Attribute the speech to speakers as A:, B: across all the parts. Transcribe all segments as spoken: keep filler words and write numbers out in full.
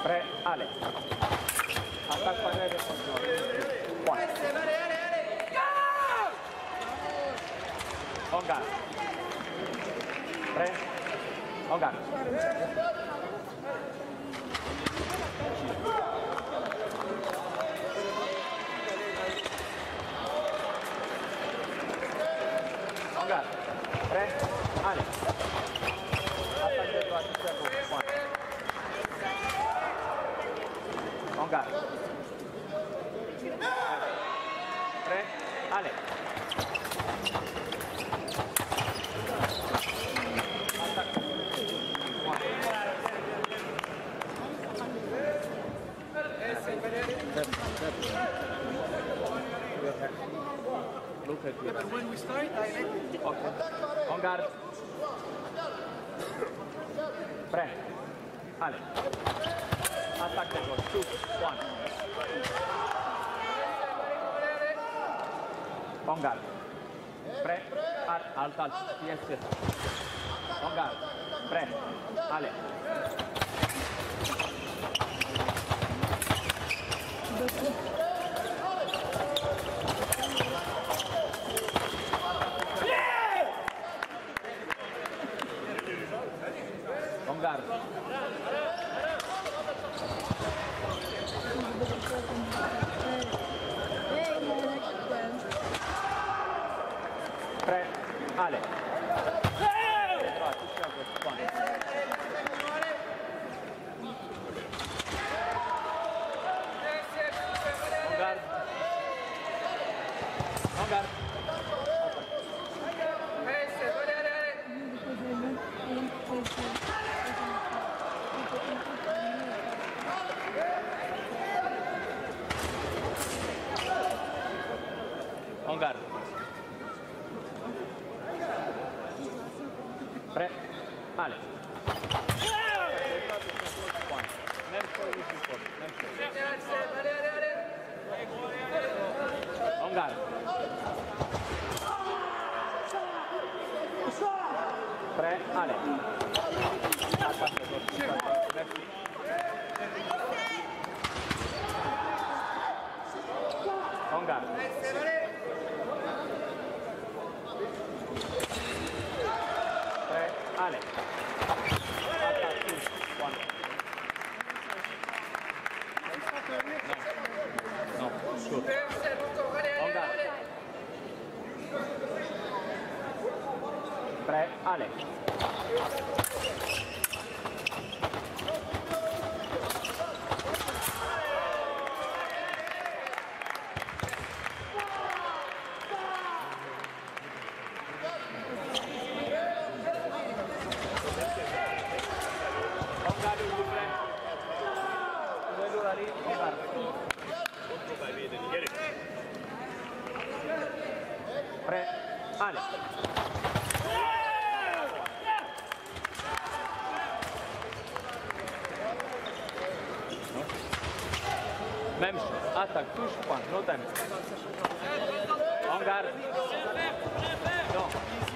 A: Pre, ale. Atac parere de One. On guard. Pre, on guard. On guard. Pre, ale. Atac de doar One. On guard. Pre, ale. Look at you.
B: But when we start, I let it.
A: Okay. On guard. Pre. Ale. Attack the goal. Two. One. On guard. Pre. Alt. Alt. Alt. Yes, yes. On guard. Pre. Ale. On guard. Pre, ale. On guard. On guard. On guard. Pre, ale. Même chose ici, même chose. On guard. Pre, ale. Merci. On guard. Pre, ale. One. No, no, shoot. On guard. Pre, ale. Pre, ale. Même chose. Attaque, touche, point. No time. On garde. Non.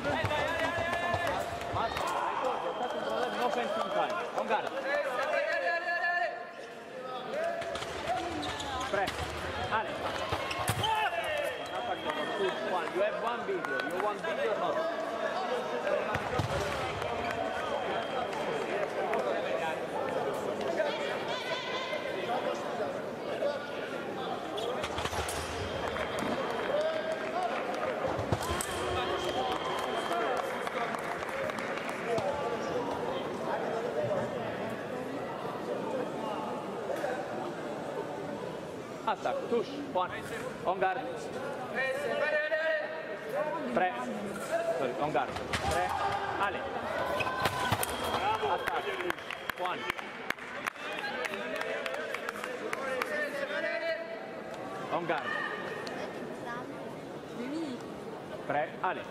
A: No fencing time. On garde. Pre, ale. Attaque, touche, point. You have one video. You want video or not? Attaque, touche, point. On garde. Pre. Sorry, on garde. Pre. Ale. Attaque, point. On garde. Pre. Ale.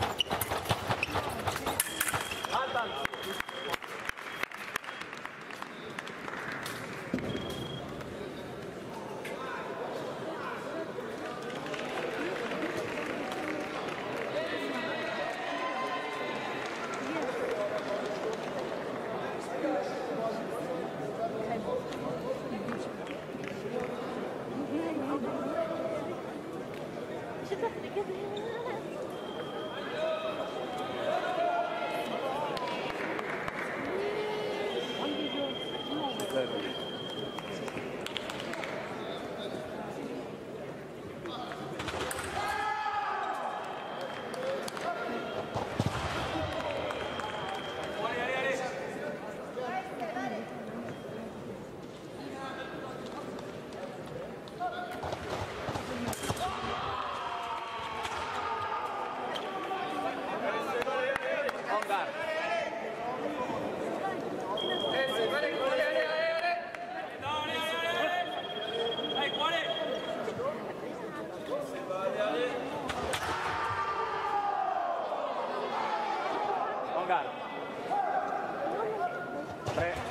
A: Attaque.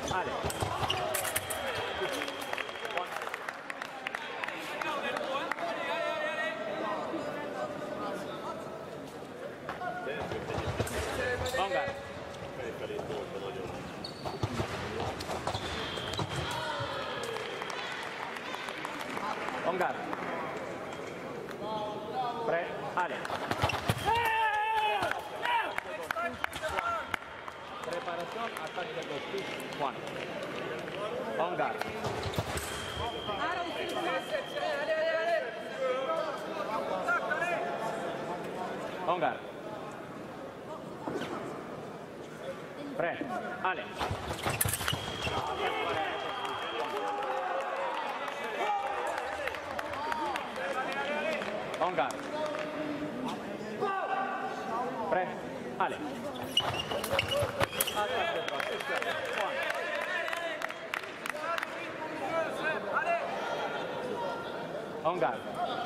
A: Ale. Hungary. Hungary. Pre, ale. Preparación, ataque de los pies, Juan. Hungary. Hungary. Pre, ale. Hungary. Pre, ale. Hungary.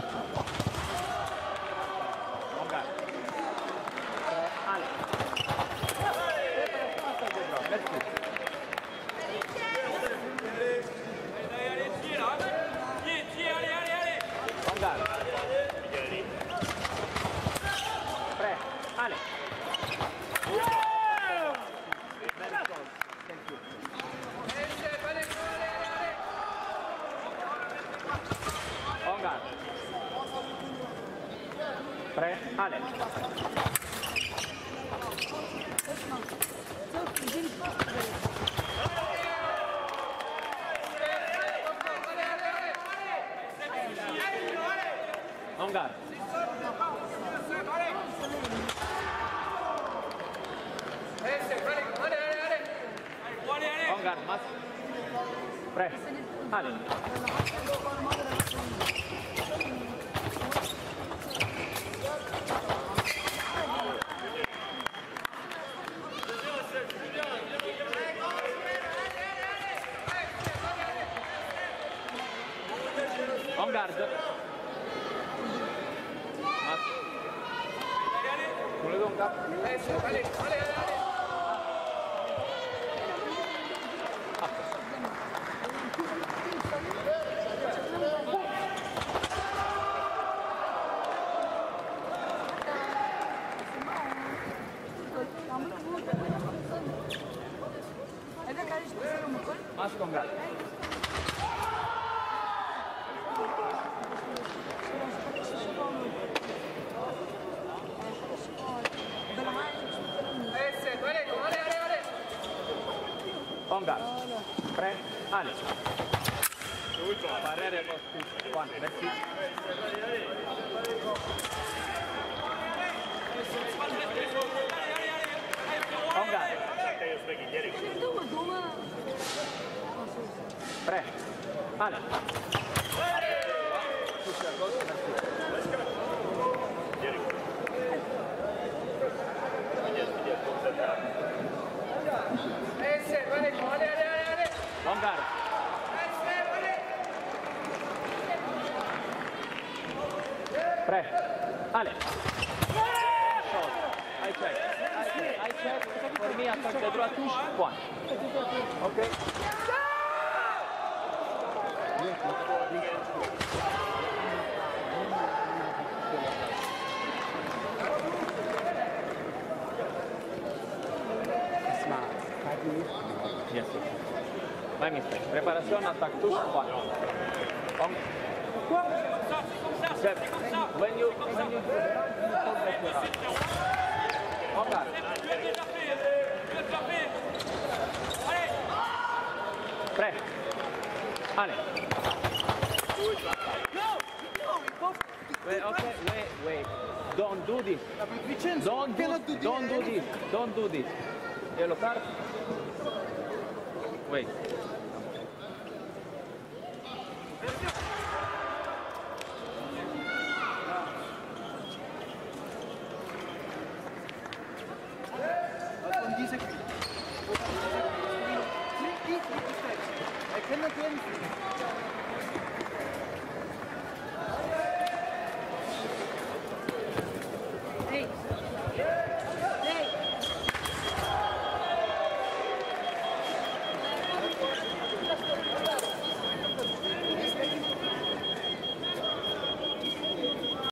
A: Hungary. Pre, ale. Let's go. Hungary. Pre, ale. Hungary. Pre, ale. Hungary. Hungary, mas. Pre, ale. En garde. Mas. Con le donga. Allez, allez, allez. Mas con garde. Hungary. Pre, ale. Parere posti. Juan, Messi. Hungary. Pre, ale. Hungary. Pre, ale. I check. I check. I check. For me, attack de droite touche. Point. Okay. Yes. My mistake. Preparación, attack touche. Point. On. Step. When you when you do that, you hold back your arm. Hungary. Pre. Ale. Wait, okay, wait, wait. Don't do this. Don't do, don't do this. Don't do this. Yellow card. Wait.
B: I cannot do anything.